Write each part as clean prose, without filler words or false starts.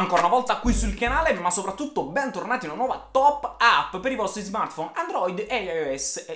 Ancora una volta qui sul canale, ma soprattutto bentornati in una nuova top app per i vostri smartphone Android e iOS.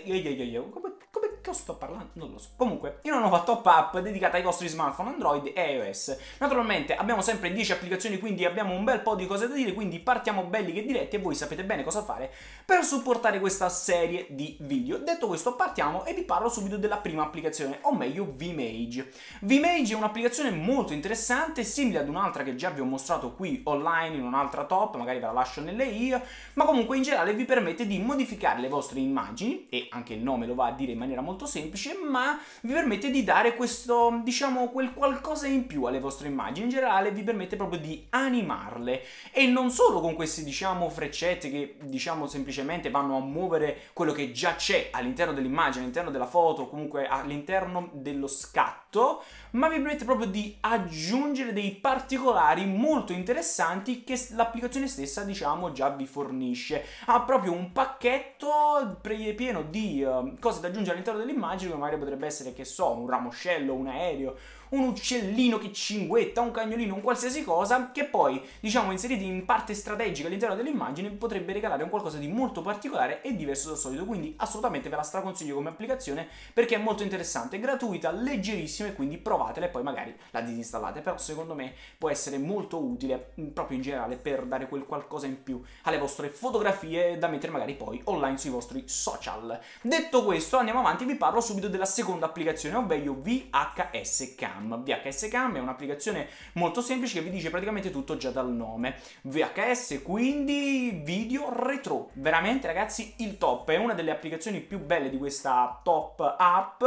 Come sto parlando? Non lo so. Comunque, in una nuova top app dedicata ai vostri smartphone Android e iOS. Naturalmente abbiamo sempre 10 applicazioni, quindi abbiamo un bel po' di cose da dire, quindi partiamo belli che diretti e voi sapete bene cosa fare per supportare questa serie di video. Detto questo, partiamo e vi parlo subito della prima applicazione, o meglio Vimage. Vimage è un'applicazione molto interessante, simile ad un'altra che già vi ho mostrato qui online in un'altra top, magari ve la lascio nelle i, ma comunque in generale vi permette di modificare le vostre immagini, e anche il nome lo va a dire in maniera molto semplice, ma vi permette di dare questo, diciamo, quel qualcosa in più alle vostre immagini. In generale vi permette proprio di animarle, e non solo con queste, diciamo, freccette che, diciamo, semplicemente vanno a muovere quello che già c'è all'interno dell'immagine, all'interno della foto, comunque all'interno dello scatto, ma vi permette proprio di aggiungere dei particolari molto interessanti che l'applicazione stessa, diciamo, già vi fornisce. Ha proprio un pacchetto pieno di cose da aggiungere all'interno dell'immagine, come magari potrebbe essere, che so, un ramoscello, un aereo, un uccellino che cinguetta, un cagnolino, un qualsiasi cosa, che poi, diciamo, inseriti in parte strategica all'interno dell'immagine potrebbe regalare un qualcosa di molto particolare e diverso dal solito. Quindi assolutamente ve la straconsiglio come applicazione perché è molto interessante, gratuita, leggerissima, e quindi provatela e poi magari la disinstallate. Però secondo me può essere molto utile proprio in generale per dare quel qualcosa in più alle vostre fotografie da mettere magari poi online sui vostri social. Detto questo, andiamo avanti, vi parlo subito della seconda applicazione, ovvero VHS Cam. VHS Cam è un'applicazione molto semplice che vi dice praticamente tutto già dal nome. VHS, quindi video retro. Veramente, ragazzi, il top. È una delle applicazioni più belle di questa top app,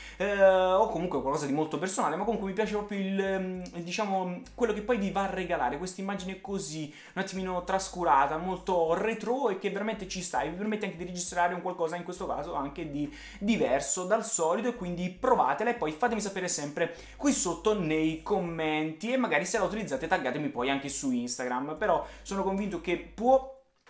o comunque qualcosa di molto personale, ma comunque mi piace proprio diciamo, quello che poi vi va a regalare questa immagine così, un attimino trascurata, molto retro, e che veramente ci sta e vi permette anche di registrare un qualcosa, in questo caso anche di diverso dal solito. E quindi provatela e poi fatemi sapere sempre qui sotto nei commenti, e magari se la utilizzate taggatemi poi anche su Instagram. Però sono convinto che può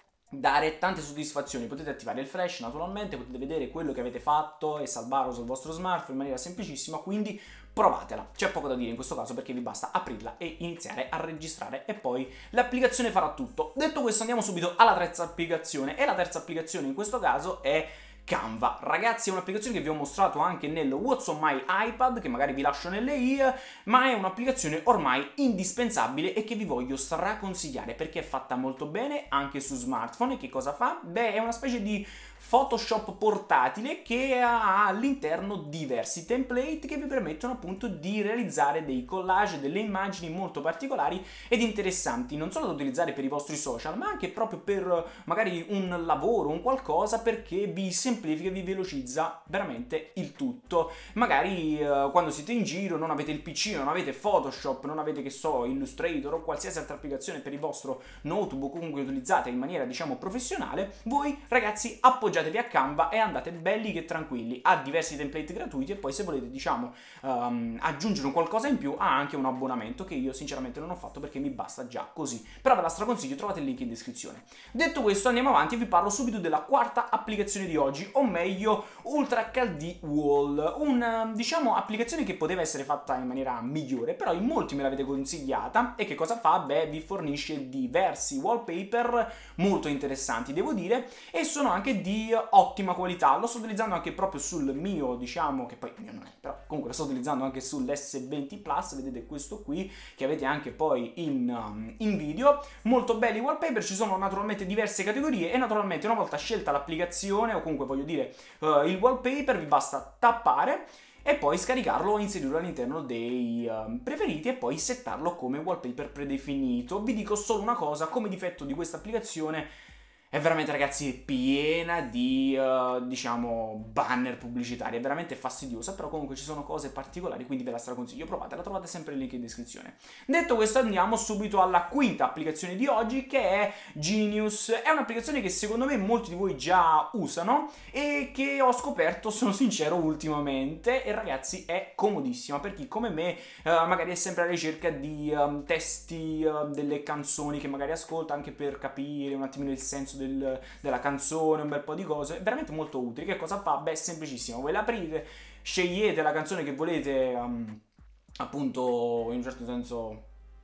dare tante soddisfazioni. Potete attivare il flash, naturalmente potete vedere quello che avete fatto e salvarlo sul vostro smartphone in maniera semplicissima, quindi provatela. C'è poco da dire in questo caso perché vi basta aprirla e iniziare a registrare e poi l'applicazione farà tutto. Detto questo, andiamo subito alla terza applicazione, e la terza applicazione in questo caso è Canva. Ragazzi, è un'applicazione che vi ho mostrato anche nel What's on My iPad, che magari vi lascio nelle i, ma è un'applicazione ormai indispensabile e che vi voglio straconsigliare perché è fatta molto bene anche su smartphone. E che cosa fa? Beh, è una specie di Photoshop portatile che ha all'interno diversi template che vi permettono appunto di realizzare dei collage, delle immagini molto particolari ed interessanti, non solo da utilizzare per i vostri social, ma anche proprio per magari un lavoro, un qualcosa, perché vi semplifica e vi velocizza veramente il tutto. Magari quando siete in giro, non avete il PC, non avete Photoshop, non avete, che so, Illustrator o qualsiasi altra applicazione per il vostro notebook, comunque utilizzate in maniera, diciamo, professionale, voi ragazzi appoggiatevi a Canva e andate belli che tranquilli. Ha diversi template gratuiti e poi, se volete, diciamo, aggiungere un qualcosa in più, ha anche un abbonamento che io sinceramente non ho fatto perché mi basta già così. Però ve la straconsiglio, trovate il link in descrizione. Detto questo, andiamo avanti e vi parlo subito della quarta applicazione di oggi, o meglio Ultra HD Wall, una, diciamo, applicazione che poteva essere fatta in maniera migliore, però in molti me l'avete consigliata. E che cosa fa? Beh, vi fornisce diversi wallpaper molto interessanti, devo dire, e sono anche di ottima qualità. Lo sto utilizzando anche proprio sul mio, diciamo, che poi mio non è, però comunque lo sto utilizzando anche sull'S20 Plus. Vedete questo qui che avete anche poi in video. Molto belli i wallpaper, ci sono naturalmente diverse categorie e naturalmente una volta scelta l'applicazione, o comunque voglio dire il wallpaper, vi basta tappare e poi scaricarlo o inserirlo all'interno dei preferiti e poi settarlo come wallpaper predefinito. Vi dico solo una cosa, come difetto di questa applicazione: è veramente, ragazzi, piena di, diciamo, banner pubblicitari, è veramente fastidiosa, però comunque ci sono cose particolari, quindi ve la straconsiglio, provatela, trovate sempre il link in descrizione. Detto questo, andiamo subito alla quinta applicazione di oggi, che è Genius. È un'applicazione che secondo me molti di voi già usano e che ho scoperto, sono sincero, ultimamente, e ragazzi è comodissima per chi come me magari è sempre alla ricerca di testi delle canzoni che magari ascolta, anche per capire un attimino il senso della canzone, un bel po' di cose, veramente molto utile. Che cosa fa? Beh, è semplicissimo, voi l'aprite, scegliete la canzone che volete, appunto, in un certo senso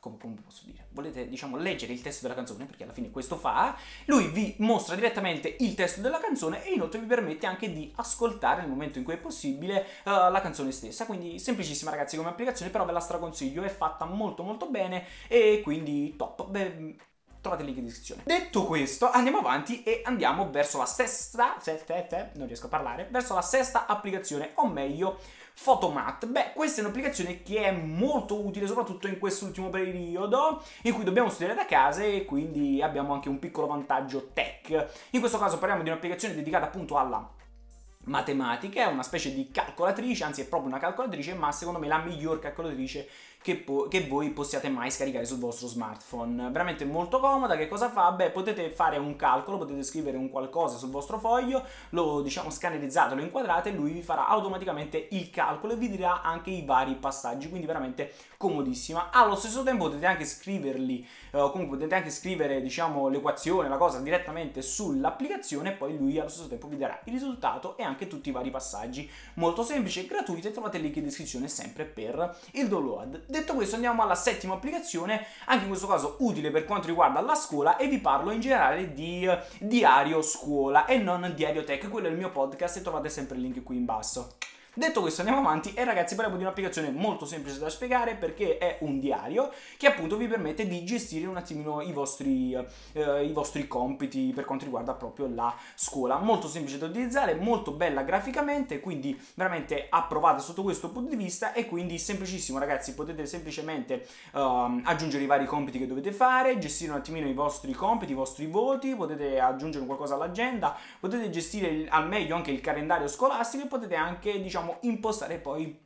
come posso dire, volete diciamo leggere il testo della canzone, perché alla fine questo fa, lui vi mostra direttamente il testo della canzone e inoltre vi permette anche di ascoltare nel momento in cui è possibile la canzone stessa. Quindi semplicissima ragazzi come applicazione, però ve la straconsiglio, è fatta molto molto bene e quindi top. Beh, trovate il link in descrizione. Detto questo, andiamo avanti e andiamo verso la sesta, non riesco a parlare, verso la sesta applicazione, o meglio Photomat. Beh, questa è un'applicazione che è molto utile soprattutto in quest'ultimo periodo in cui dobbiamo studiare da casa e quindi abbiamo anche un piccolo vantaggio tech. In questo caso parliamo di un'applicazione dedicata appunto alla matematica, è una specie di calcolatrice, anzi è proprio una calcolatrice, ma secondo me la miglior calcolatrice che voi possiate mai scaricare sul vostro smartphone. Veramente molto comoda. Che cosa fa? Beh, potete fare un calcolo, potete scrivere un qualcosa sul vostro foglio, lo diciamo scannerizzato, lo inquadrate e lui vi farà automaticamente il calcolo e vi dirà anche i vari passaggi, quindi veramente comodissima. Allo stesso tempo potete anche scriverli, comunque potete anche scrivere diciamo l'equazione, la cosa direttamente sull'applicazione e poi lui allo stesso tempo vi darà il risultato e anche tutti i vari passaggi. Molto semplice, gratuito, e trovate il link in descrizione sempre per il download. Detto questo andiamo alla settima applicazione, anche in questo caso utile per quanto riguarda la scuola, e vi parlo in generale di Diario Scuola e non Diario Tech, quello è il mio podcast e trovate sempre il link qui in basso. Detto questo andiamo avanti e ragazzi parliamo di un'applicazione molto semplice da spiegare perché è un diario che appunto vi permette di gestire un attimino i vostri compiti per quanto riguarda proprio la scuola. Molto semplice da utilizzare, molto bella graficamente, quindi veramente approvata sotto questo punto di vista e quindi semplicissimo ragazzi, potete semplicemente aggiungere i vari compiti che dovete fare, gestire un attimino i vostri compiti, i vostri voti, potete aggiungere qualcosa all'agenda, potete gestire al meglio anche il calendario scolastico e potete anche diciamo impostare poi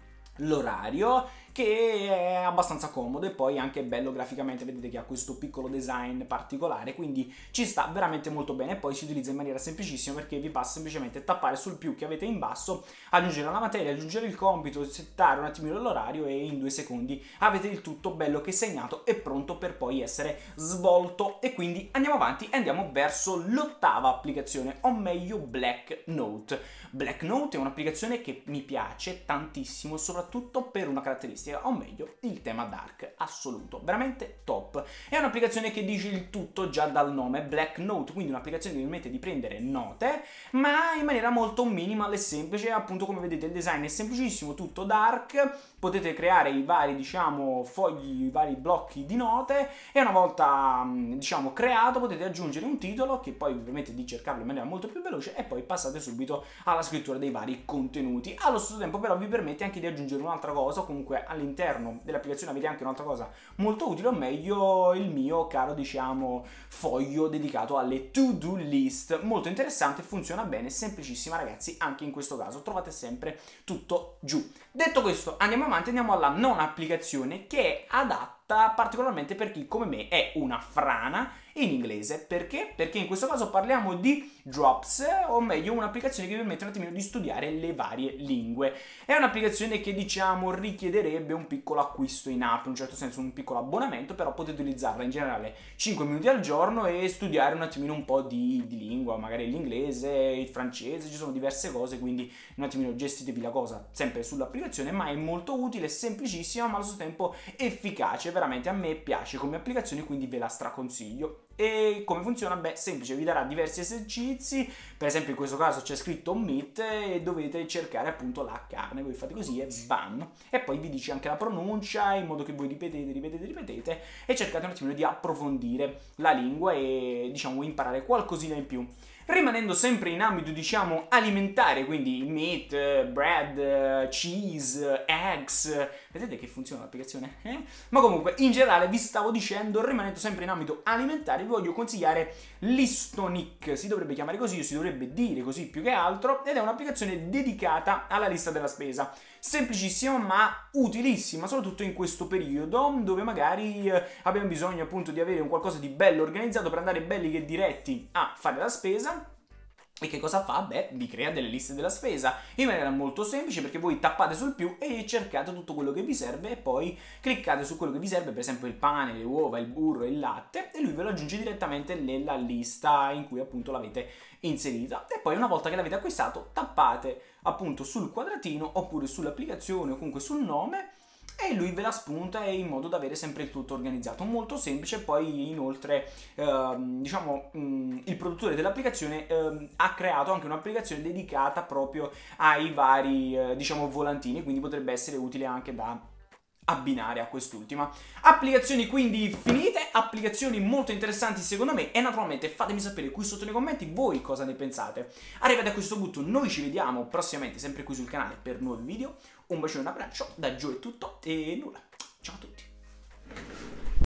l'orario, che è abbastanza comodo e poi anche bello graficamente, vedete che ha questo piccolo design particolare, quindi ci sta veramente molto bene. E poi si utilizza in maniera semplicissima perché vi basta semplicemente tappare sul più che avete in basso, aggiungere la materia, aggiungere il compito, settare un attimino l'orario e in 2 secondi avete il tutto bello che è segnato e pronto per poi essere svolto. E quindi andiamo avanti e andiamo verso l'ottava applicazione, o meglio Black Note. Black Note è un'applicazione che mi piace tantissimo soprattutto per una caratteristica, o meglio il tema dark assoluto, veramente top. È un'applicazione che dice il tutto già dal nome, Black Note, quindi un'applicazione che vi permette di prendere note ma in maniera molto minimal e semplice. Appunto come vedete il design è semplicissimo, tutto dark, potete creare i vari diciamo fogli, i vari blocchi di note e una volta diciamo creato potete aggiungere un titolo che poi vi permette di cercarlo in maniera molto più veloce e poi passate subito alla scrittura dei vari contenuti. Allo stesso tempo però vi permette anche di aggiungere un'altra cosa, comunque all'interno dell'applicazione avete anche un'altra cosa molto utile, o meglio il mio caro diciamo foglio dedicato alle to-do list, molto interessante, funziona bene, semplicissima ragazzi, anche in questo caso trovate sempre tutto giù. Detto questo andiamo avanti, andiamo alla nona applicazione che è adatta particolarmente per chi come me è una frana in inglese. Perché? Perché in questo caso parliamo di Drops, o meglio un'applicazione che vi permette un attimino di studiare le varie lingue. È un'applicazione che diciamo richiederebbe un piccolo acquisto in app, in un certo senso un piccolo abbonamento, però potete utilizzarla in generale 5 minuti al giorno e studiare un attimino un po' di lingua, magari l'inglese, il francese, ci sono diverse cose, quindi un attimino gestitevi la cosa sempre sull'applicazione, ma è molto utile, semplicissima ma allo stesso tempo efficace, veramente a me piace come applicazione, quindi ve la straconsiglio. E come funziona? Beh, semplice, vi darà diversi esercizi, per esempio in questo caso c'è scritto meat e dovete cercare appunto la carne, voi fate così e bam, e poi vi dice anche la pronuncia in modo che voi ripetete e cercate un attimino di approfondire la lingua e diciamo imparare qualcosina in più. Rimanendo sempre in ambito diciamo alimentare, quindi meat, bread, cheese, eggs, vedete che funziona l'applicazione? Ma comunque in generale vi stavo dicendo, rimanendo sempre in ambito alimentare, vi voglio consigliare Listonic, si dovrebbe chiamare così o si dovrebbe dire così più che altro, ed è un'applicazione dedicata alla lista della spesa. Semplicissima ma utilissima, soprattutto in questo periodo dove magari abbiamo bisogno appunto di avere un qualcosa di bello organizzato per andare belli che diretti a fare la spesa. E che cosa fa? Beh, vi crea delle liste della spesa in maniera molto semplice, perché voi tappate sul più e cercate tutto quello che vi serve e poi cliccate su quello che vi serve, per esempio il pane, le uova, il burro, il latte, e lui ve lo aggiunge direttamente nella lista in cui appunto l'avete inserita. E poi una volta che l'avete acquistato tappate appunto sul quadratino oppure sull'applicazione o comunque sul nome e lui ve la spunta in modo da avere sempre il tutto organizzato. Molto semplice. Poi inoltre diciamo il produttore dell'applicazione ha creato anche un'applicazione dedicata proprio ai vari diciamo volantini, quindi potrebbe essere utile anche da abbinare a quest'ultima. Applicazioni quindi finite, applicazioni molto interessanti secondo me, e naturalmente fatemi sapere qui sotto nei commenti voi cosa ne pensate. Arrivati a questo punto noi ci vediamo prossimamente sempre qui sul canale per nuovi video. Un bacione e un abbraccio, da Gio è tutto e nulla, ciao a tutti.